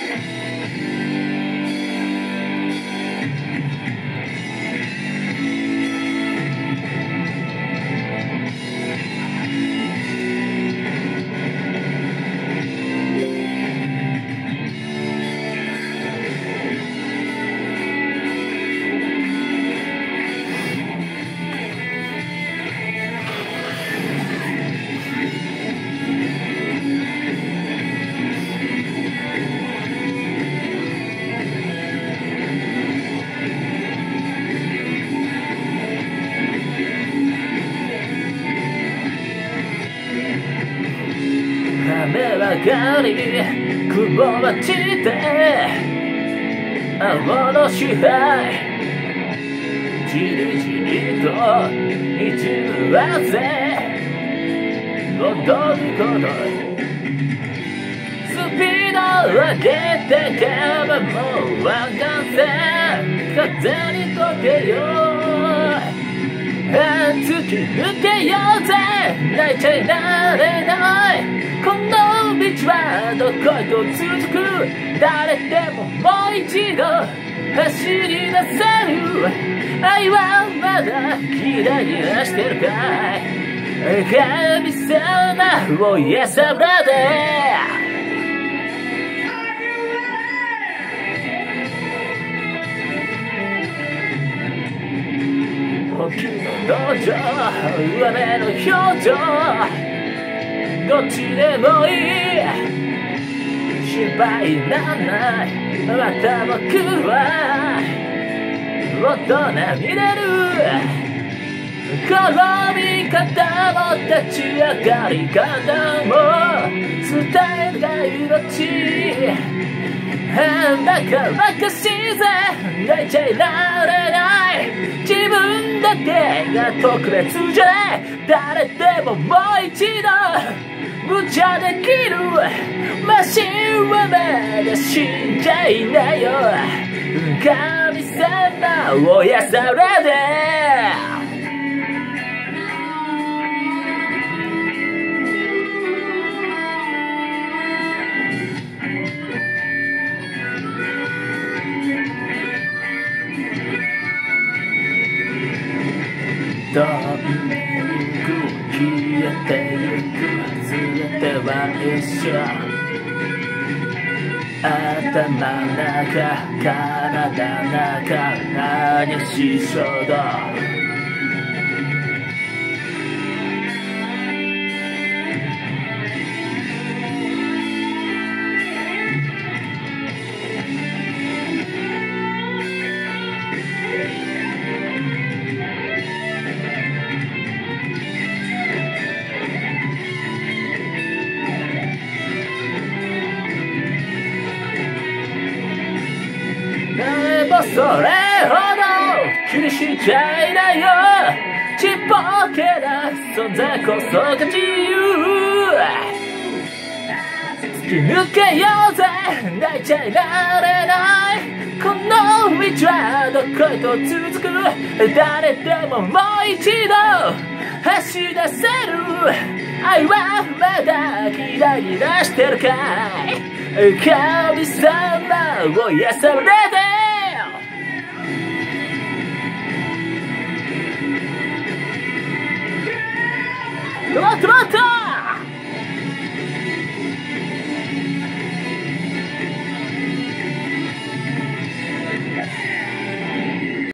雨ばかり雲が散って青の支配じりじりと滲む汗踊ることスピードを上げてけばもう湾岸線風に溶けよう突き抜けようぜ泣いちゃいられないこの道はどこへと続く誰でももう一度走り出せる愛はまだキラキラしてるかい神様を癒されて時の道場上目の表情どっちでもいい心配なんないまた僕は大人になる転び方も立ち上がり方も伝えるが命だからかしいぜ泣いちゃいられない自分だけが特別じゃない誰でももう一度無茶できるマシンはまだ死んじゃいないよ神様を癒されてどんく消えてゆく全ては一緒頭の中体の中激しい衝動でもそれほど気にしちゃいないよちっぽけな存在こそが自由突き抜けようぜ泣いちゃいられないこの道はどこへと続く誰でももう一度走り出せる愛はまだキラキラしてるかい神様を癒されてもっともっと